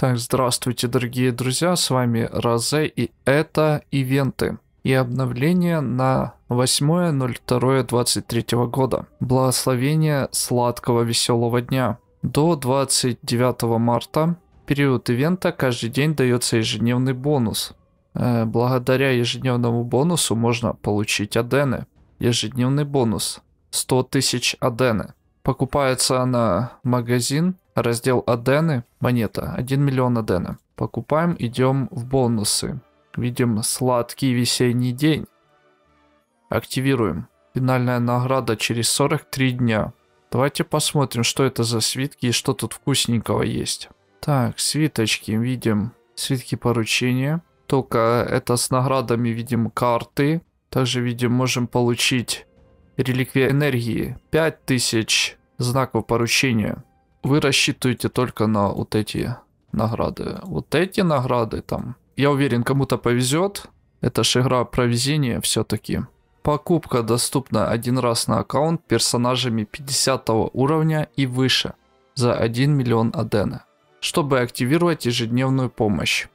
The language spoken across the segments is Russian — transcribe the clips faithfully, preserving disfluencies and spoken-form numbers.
Так, здравствуйте, дорогие друзья, с вами Розе, и это ивенты и обновления на восьмое ноль второе двадцать третьего года. Благословение сладкого веселого дня. До двадцать девятого марта, период ивента, каждый день дается ежедневный бонус. Э, благодаря ежедневному бонусу можно получить адены. Ежедневный бонус сто тысяч адены. Покупается на магазин, раздел адены, монета, один миллион адены. Покупаем, идем в бонусы. Видим сладкий весенний день. Активируем. Финальная награда через сорок три дня. Давайте посмотрим, что это за свитки и что тут вкусненького есть. Так, свиточки, видим свитки поручения. Только это с наградами видим карты. Также видим, можем получить реликвия энергии. пять тысяч знаков поручения. Вы рассчитываете только на вот эти награды. Вот эти награды там. Я уверен, кому-то повезет. Это же игра про везение все-таки. Покупка доступна один раз на аккаунт персонажами пятидесятого уровня и выше за один миллион адены, чтобы активировать ежедневную помощь.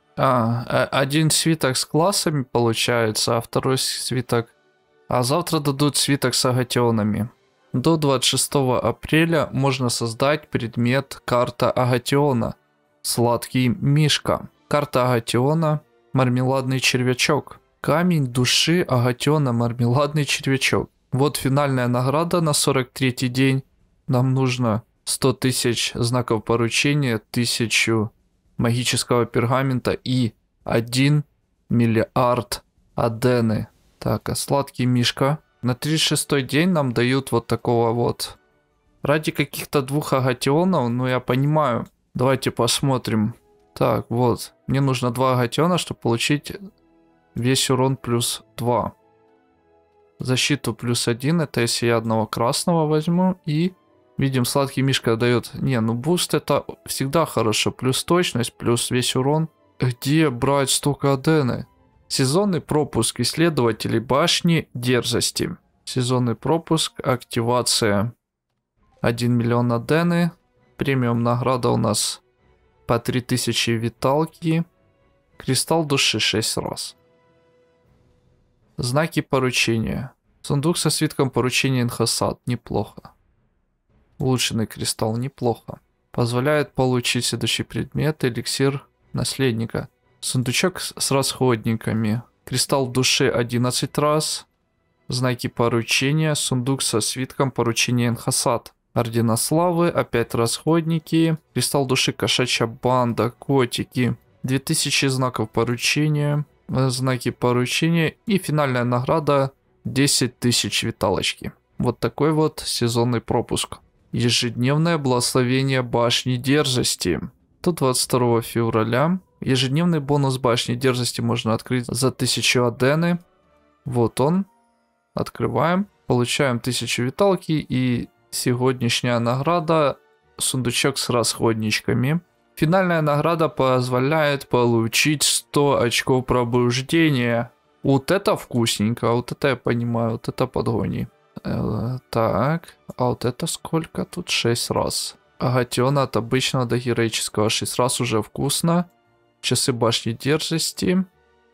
А, один свиток с классами получается, а второй свиток. А завтра дадут свиток с агатионами. До двадцать шестого апреля можно создать предмет карта агатиона. Сладкий мишка. Карта агатиона. Мармеладный червячок. Камень души агатиона. Мармеладный червячок. Вот финальная награда на сорок третий день. Нам нужно сто тысяч знаков поручения, тысячу магического пергамента и один миллиард адены. Так, а сладкий мишка. На тридцать шестой день нам дают вот такого вот. Ради каких-то двух агатионов, ну я понимаю. Давайте посмотрим. Так, вот. Мне нужно два агатиона, чтобы получить весь урон плюс два. Защиту плюс один. Это если я одного красного возьму. И видим, сладкий мишка дает. Не, ну буст это всегда хорошо. Плюс точность, плюс весь урон. Где брать столько адены? Сезонный пропуск исследователей башни дерзости. Сезонный пропуск, активация один миллион адены. Премиум награда у нас по три тысячи виталки. Кристалл души шесть раз. Знаки поручения. Сундук со свитком поручения Инхасад. Неплохо. Улучшенный кристалл. Неплохо. Позволяет получить следующий предмет. Эликсир наследника. Сундучок с расходниками. Кристалл души одиннадцать раз. Знаки поручения. Сундук со свитком поручения Инхасад. Ордена славы. Опять расходники. Кристалл души кошачья банда. Котики. две тысячи знаков поручения. Знаки поручения. И финальная награда десять тысяч виталочки. Вот такой вот сезонный пропуск. Ежедневное благословение башни дерзости. До двадцать второго февраля. Ежедневный бонус башни дерзости можно открыть за тысячу адены. Вот он. Открываем. Получаем тысячу виталки. И сегодняшняя награда. Сундучок с расходничками. Финальная награда позволяет получить сто очков пробуждения. Вот это вкусненько. Вот это я понимаю. Вот это подгони. Э, так. А вот это сколько тут? шесть раз. Агатион от обычного до героического. шесть раз уже вкусно. Часы башни дерзости.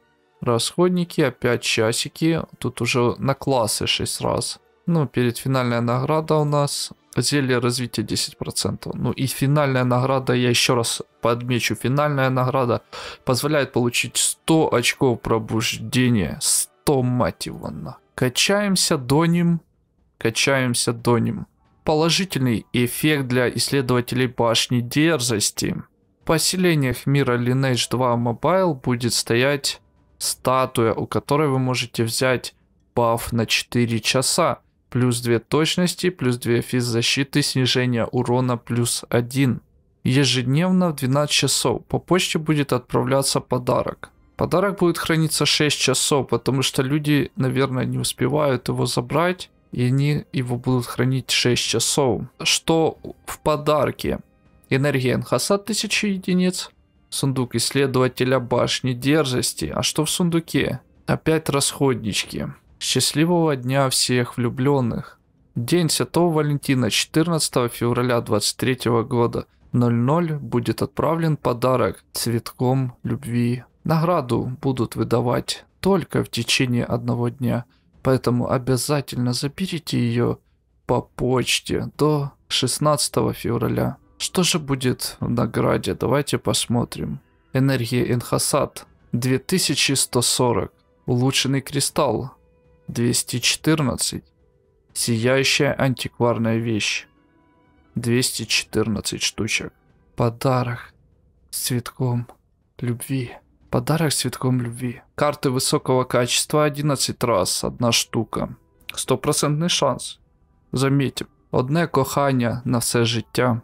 Расходники. Опять часики. Тут уже на классы шесть раз. Ну, перед финальная награда у нас. Зелье развития десять процентов. Ну и финальная награда, я еще раз подмечу. Финальная награда позволяет получить сто очков пробуждения. сто, мать его на. Качаемся до ним. Качаемся до ним. Положительный эффект для исследователей башни дерзости. В поселениях мира Lineage два Mobile будет стоять статуя, у которой вы можете взять баф на четыре часа. Плюс две точности, плюс две физзащиты, снижение урона плюс один. Ежедневно в двенадцать часов. По почте будет отправляться подарок. Подарок будет храниться шесть часов, потому что люди, наверное, не успевают его забрать. И они его будут хранить шесть часов. Что в подарке? Энергия Инхасад тысяча единиц. Сундук исследователя башни дерзости. А что в сундуке? Опять расходнички. Счастливого дня всех влюбленных. День Святого Валентина, четырнадцатого февраля двадцать третьего года. ноль ноль будет отправлен подарок цветком любви. Награду будут выдавать только в течение одного дня, поэтому обязательно заберите ее по почте до шестнадцатого февраля. Что же будет в награде? Давайте посмотрим. Энергия Энхасад две тысячи сто сорок. Улучшенный кристалл двести четырнадцать. Сияющая антикварная вещь двести четырнадцать штучек. Подарок с цветком любви. Подарок с цветком любви. Карты высокого качества одиннадцать раз, одна штука. Стопроцентный шанс. Заметим. Одне кохання на все життя.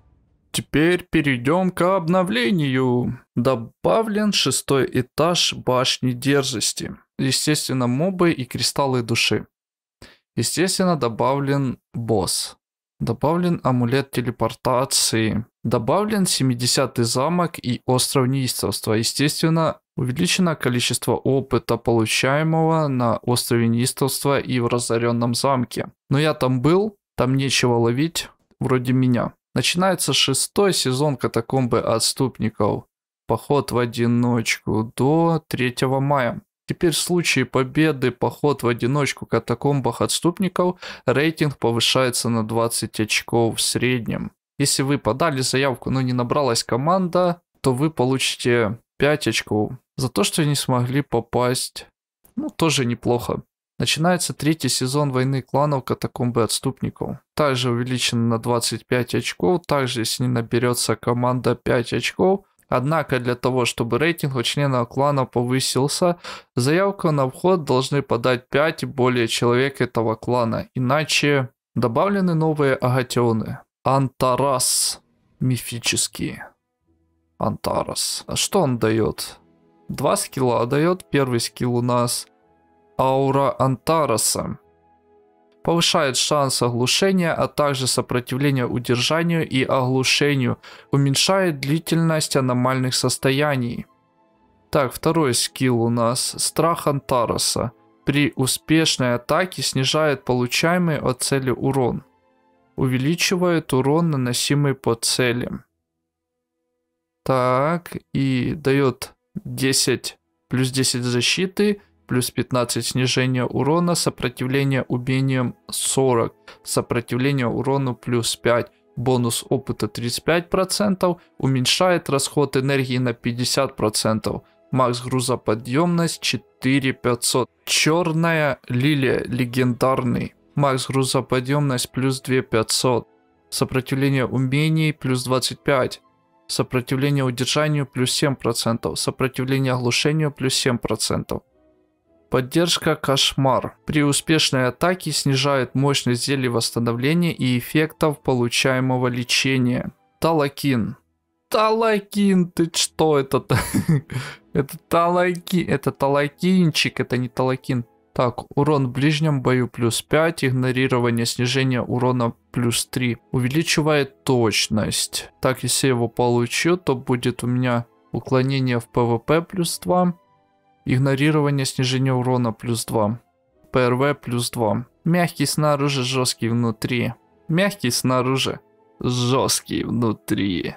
Теперь перейдем к обновлению. Добавлен шестой этаж башни дерзости. Естественно, мобы и кристаллы души. Естественно, добавлен босс. Добавлен амулет телепортации. Добавлен семидесятый замок и остров неистовства. Естественно, увеличено количество опыта, получаемого на острове неистовства и в разоренном замке. Но я там был, там нечего ловить, вроде меня. Начинается шестой сезон катакомбы отступников. Поход в одиночку до третьего мая. Теперь в случае победы поход в одиночку в катакомбах отступников рейтинг повышается на двадцать очков в среднем. Если вы подали заявку, но не набралась команда, то вы получите пять очков. За то, что не смогли попасть, ну тоже неплохо. Начинается третий сезон войны кланов катакомбы отступников. Также увеличено на двадцать пять очков. Также, если не наберется команда пять очков. Однако для того, чтобы рейтинг у членов клана повысился, заявку на вход должны подать пять и более человек этого клана. Иначе добавлены новые агатионы. Антарас. Мифические. Антарас. А что он дает? Два скилла дает. Первый скилл у нас аура Антараса. Повышает шанс оглушения, а также сопротивление удержанию и оглушению. Уменьшает длительность аномальных состояний. Так, второй скилл у нас. Страх Антараса. При успешной атаке снижает получаемый от цели урон. Увеличивает урон, наносимый по цели. Так, и дает десять плюс десять защиты. Плюс пятнадцать снижения урона, сопротивление умениям сорок, сопротивление урону плюс пять, бонус опыта тридцать пять процентов, уменьшает расход энергии на пятьдесят процентов, макс грузоподъемность четыре тысячи пятьсот. Черная лилия легендарный, макс грузоподъемность плюс две тысячи пятьсот, сопротивление умений плюс двадцать пять, сопротивление удержанию плюс семь процентов, сопротивление оглушению плюс семь процентов. Поддержка кошмар. При успешной атаке снижает мощность зелий восстановления и эффектов получаемого лечения. Талакин. Талакин, ты что это-то? Это талакин, это талакинчик, это не талакин. Так, урон в ближнем бою плюс пять, игнорирование снижения урона плюс три. Увеличивает точность. Так, если я его получу, то будет у меня уклонение в ПВП плюс два. Игнорирование снижения урона плюс два. ПРВ плюс два. Мягкий снаружи, жесткий внутри. Мягкий снаружи, жесткий внутри.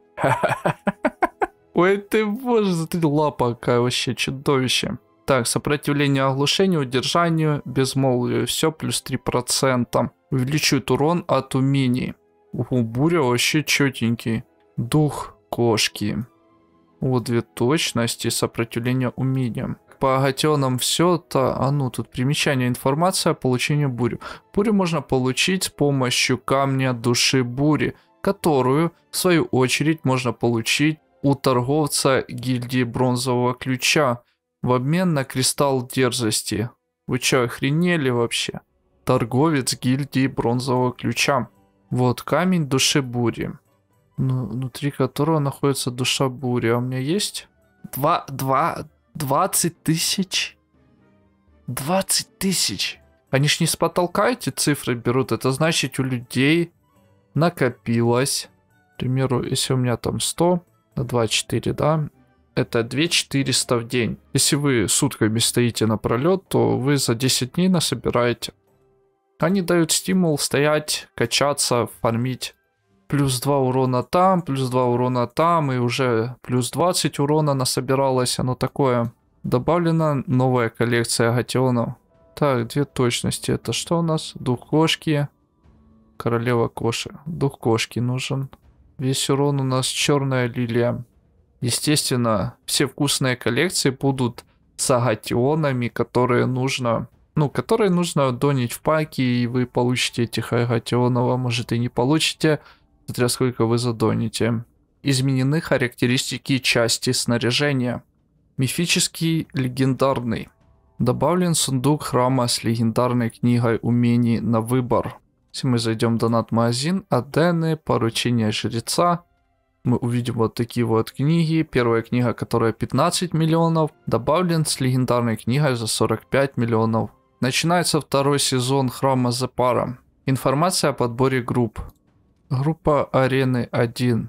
Ой ты боже, смотри, лапа какая вообще чудовище. Так, сопротивление оглушению, удержанию, безмолвию. Все плюс три процента. Увеличивает урон от умений. Ого, буря вообще четенький. Дух кошки. Вот две точности, сопротивление умениям. По агатионам все это, а ну тут примечание, информация о получении бури. Бурю можно получить с помощью камня души бури, которую в свою очередь можно получить у торговца гильдии бронзового ключа в обмен на кристалл дерзости. Вы что, охренели вообще? Торговец гильдии бронзового ключа. Вот камень души бури. Ну, внутри которого находится душа бури. А у меня есть? Два, два, двадцать тысяч? двадцать тысяч. Они ж не с потолка эти цифры берут. Это значит, у людей накопилось. К примеру, если у меня там сто на двадцать четыре, да? Это две тысячи четыреста в день. Если вы сутками стоите напролет, то вы за десять дней насобираете. Они дают стимул стоять, качаться, фармить. Плюс два урона там, плюс два урона там, и уже плюс двадцать урона насобиралось. Оно такое. Добавлена новая коллекция агатионов. Так, две точности. Это что у нас? Дух кошки. Королева коши. Дух кошки нужен. Весь урон у нас черная лилия. Естественно, все вкусные коллекции будут с агатионами, которые нужно... Ну, которые нужно донить в паке, и вы получите этих агатионов, а может и не получите, смотря сколько вы задоните. Изменены характеристики части снаряжения. Мифический легендарный. Добавлен сундук храма с легендарной книгой умений на выбор. Если мы зайдем в донат-магазин, Адены, поручение жреца, мы увидим вот такие вот книги. Первая книга, которая пятнадцать миллионов, добавлен с легендарной книгой за сорок пять миллионов. Начинается второй сезон храма Зепара. Информация о подборе групп. Группа Арены один.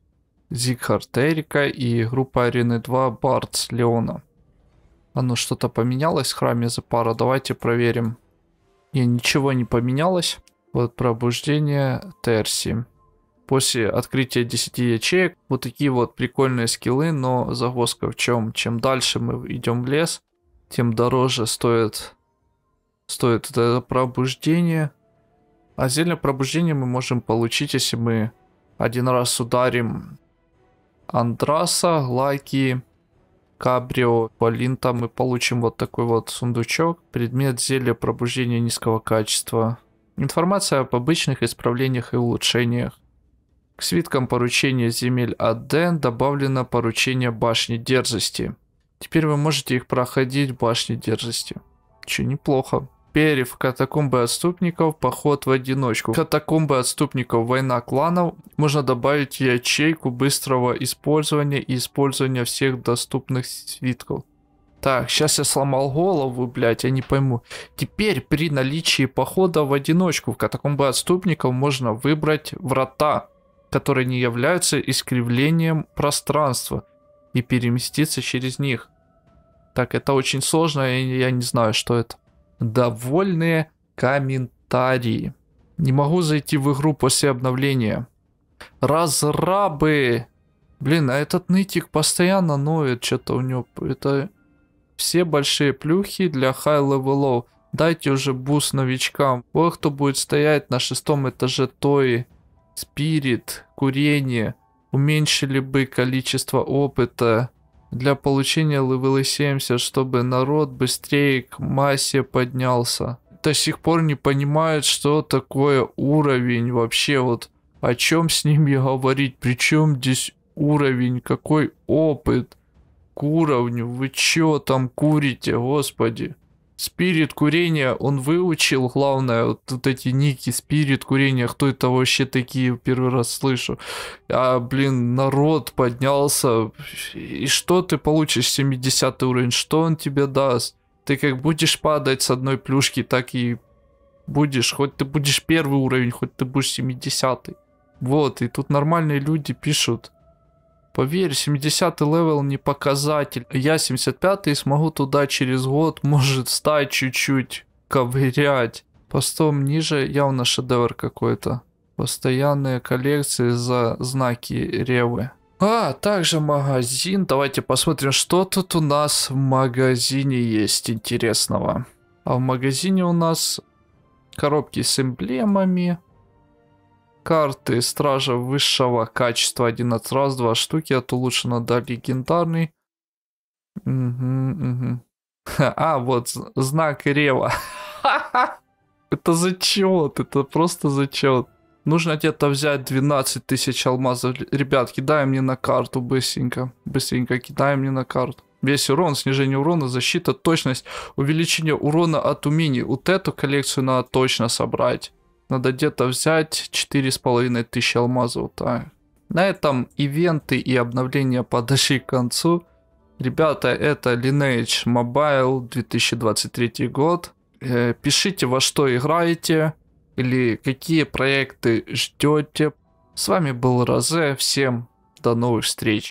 Зигхард Эрика и группа Арены два Бардс Леона. Оно что-то поменялось в храме Зепара? Давайте проверим. Не, ничего не поменялось. Вот пробуждение Терси. После открытия десяти ячеек вот такие вот прикольные скиллы, но загвоздка в чем? Чем дальше мы идем в лес, тем дороже стоит, стоит это пробуждение. А зелье пробуждения мы можем получить, если мы один раз ударим Андраса, Лаки, Кабрио, Полинта. Мы получим вот такой вот сундучок. Предмет зелья пробуждения низкого качества. Информация об обычных исправлениях и улучшениях. К свиткам поручения земель Аден добавлено поручение башни дерзости. Теперь вы можете их проходить в башне дерзости. Че, неплохо. Теперь в катакомбы отступников поход в одиночку. В катакомбы отступников война кланов можно добавить ячейку быстрого использования и использования всех доступных свитков. Так, сейчас я сломал голову, блять, я не пойму. Теперь при наличии похода в одиночку в катакомбы отступников можно выбрать врата, которые не являются искривлением пространства, и переместиться через них. Так, это очень сложно, и я не знаю, что это. Довольные комментарии. Не могу зайти в игру после обновления. Разрабы! Блин, а этот нытик постоянно ноет, что-то у него. Это все большие плюхи для хай-левелов. Дайте уже буст новичкам. Ой, кто будет стоять на шестом этаже Тои. Спирит, курение. Уменьшили бы количество опыта для получения левела семьдесят, чтобы народ быстрее к массе поднялся. До сих пор не понимают, что такое уровень. Вообще вот о чем с ними говорить. Причем здесь уровень, какой опыт к уровню. Вы чё там курите, господи. Спирит курения он выучил, главное, вот, вот эти ники, спирит курения, кто это вообще такие, первый раз слышу. А, блин, народ поднялся, и что ты получишь, семидесятый уровень, что он тебе даст? Ты как будешь падать с одной плюшки, так и будешь, хоть ты будешь первый уровень, хоть ты будешь семидесятый. Вот, и тут нормальные люди пишут. Поверь, семидесятый левел не показатель. Я семьдесят пятый и смогу туда через год, может, стать чуть-чуть, ковырять. Постом ниже явно шедевр какой-то. Постоянные коллекции за знаки Ревы. А, также магазин. Давайте посмотрим, что тут у нас в магазине есть интересного. А в магазине у нас коробки с эмблемами. Карты стража высшего качества одиннадцать раз, два штуки, от улучшено до легендарный. Угу, угу. А, вот знак Рева. Это зачет, это просто зачет. Нужно где-то взять двенадцать тысяч алмазов. Ребят, кидай мне на карту быстренько. Быстренько кидай мне на карту. Весь урон, снижение урона, защита, точность, увеличение урона от умений. Вот эту коллекцию надо точно собрать. Надо где-то взять четыре с половиной тысячи алмазов. Так. На этом ивенты и обновления подошли к концу. Ребята, это Lineage Mobile две тысячи двадцать третий год. Э, пишите, во что играете или какие проекты ждете. С вами был Розе. Всем до новых встреч.